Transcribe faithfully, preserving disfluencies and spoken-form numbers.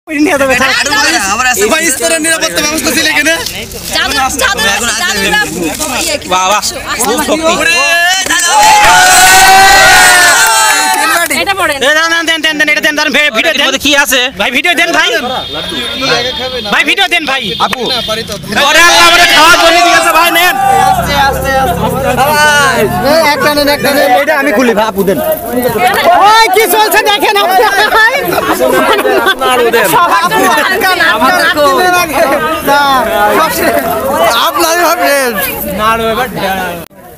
নিরাপত্তা ব্যবস্থা ছিল এখানে কি আছে ভাই ভিডিও দেন ভাই ভাই ভিডিও দেন ভাই আপু ভাই নেন একটা নেন একটা নেন এটা আমি খুলি ভাই আপু দেন ওই কি চলছে দেখেন আপনার